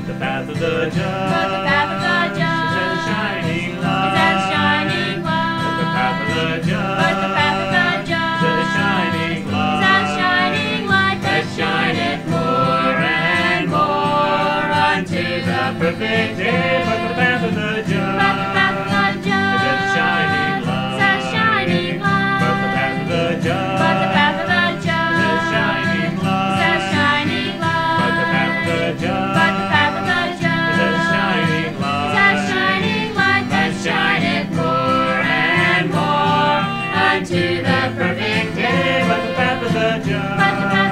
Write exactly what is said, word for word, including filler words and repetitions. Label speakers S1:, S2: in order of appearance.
S1: But the path of the just,
S2: but the path of the just
S1: is as shining light.
S2: is as shining light.
S1: But the path of the just,
S2: But the path of the just
S1: is as shining light.
S2: is as shining light that shineth more and more unto the perfect day.
S1: But the path of the just,
S2: But the path of the just
S1: is as shining light.
S2: is as shining light.
S1: But the path of the just,
S2: But the path of the just
S1: is as shining light.
S2: is as shining light.
S1: But the path of the just,
S2: But the path of the just
S1: is as shining
S2: is
S1: light.
S2: as shining light that shineth more and more unto the perfect day.
S1: But the path of the just,
S2: But the path